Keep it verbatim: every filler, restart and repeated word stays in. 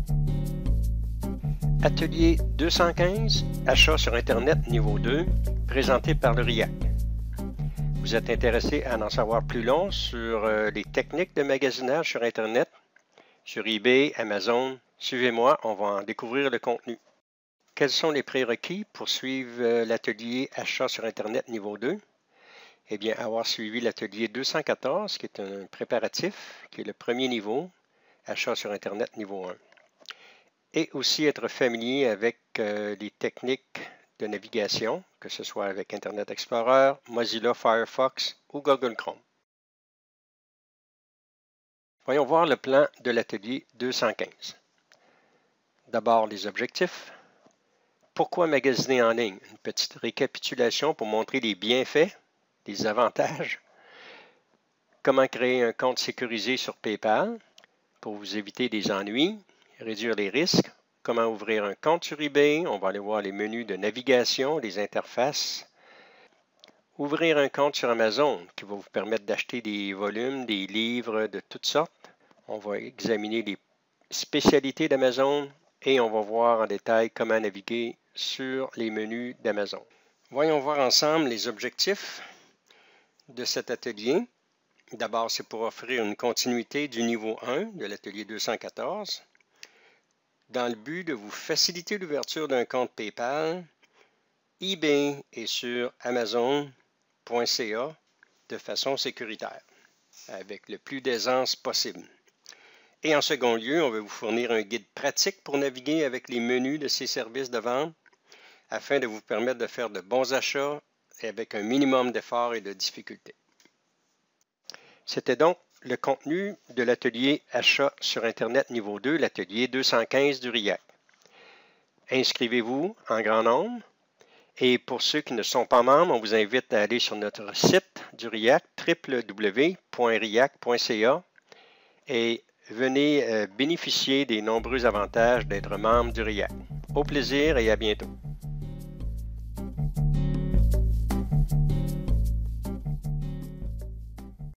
Atelier deux cent quinze, achat sur Internet niveau deux, présenté par le RIAC. Vous êtes intéressé à en savoir plus long sur euh, les techniques de magasinage sur Internet, sur eBay, Amazon? Suivez-moi, on va en découvrir le contenu. Quels sont les prérequis pour suivre euh, l'atelier achat sur Internet niveau deux? Eh bien, avoir suivi l'atelier deux cent quatorze, qui est un préparatif, qui est le premier niveau, achat sur Internet niveau un. Et aussi être familier avec euh, les techniques de navigation, que ce soit avec Internet Explorer, Mozilla Firefox ou Google Chrome. Voyons voir le plan de l'atelier deux cent quinze. D'abord, les objectifs. Pourquoi magasiner en ligne? Une petite récapitulation pour montrer les bienfaits, les avantages. Comment créer un compte sécurisé sur PayPal pour vous éviter des ennuis, réduire les risques. Comment ouvrir un compte sur eBay. On va aller voir les menus de navigation, les interfaces. Ouvrir un compte sur Amazon qui va vous permettre d'acheter des volumes, des livres de toutes sortes. On va examiner les spécialités d'Amazon et on va voir en détail comment naviguer sur les menus d'Amazon. Voyons voir ensemble les objectifs de cet atelier. D'abord, c'est pour offrir une continuité du niveau un de l'atelier deux cent quatorze. Dans le but de vous faciliter l'ouverture d'un compte PayPal, eBay et sur Amazon point C A de façon sécuritaire, avec le plus d'aisance possible. Et en second lieu, on va vous fournir un guide pratique pour naviguer avec les menus de ces services de vente afin de vous permettre de faire de bons achats et avec un minimum d'efforts et de difficultés. C'était donc le contenu de l'atelier achat sur Internet niveau deux, l'atelier deux cent quinze du RIAC. Inscrivez-vous en grand nombre. Et pour ceux qui ne sont pas membres, on vous invite à aller sur notre site du RIAC, w w w point riac point c a, et venez bénéficier des nombreux avantages d'être membre du RIAC. Au plaisir et à bientôt.